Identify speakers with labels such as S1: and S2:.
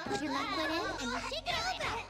S1: Put your left foot in and shake it over.